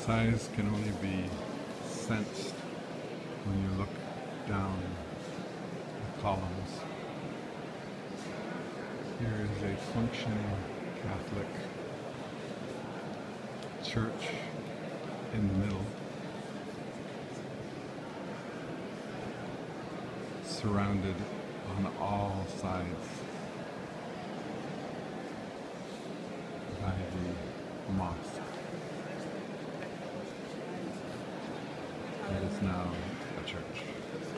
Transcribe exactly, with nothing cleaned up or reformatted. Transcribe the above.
size can only be sensed when you look down the columns. Here is a functioning Catholic church in the middle, surrounded on all sides by the mosque. It is now a church.